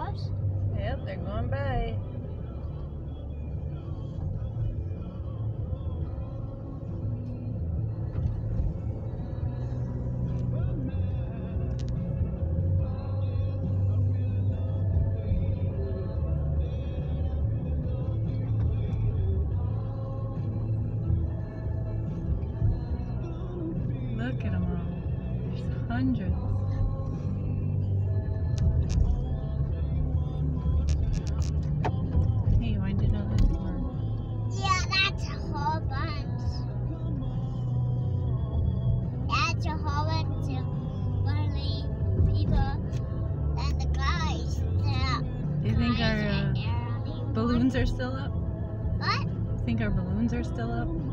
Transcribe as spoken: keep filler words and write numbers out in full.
cars? Yep, they're going by. Look at them all. There's hundreds. Hey, why did I let it work? Yeah, that's a whole bunch. That's a whole bunch of funny people and the guys that. Do you think guys our uh, are balloons are still up? What? You think our balloons are still up?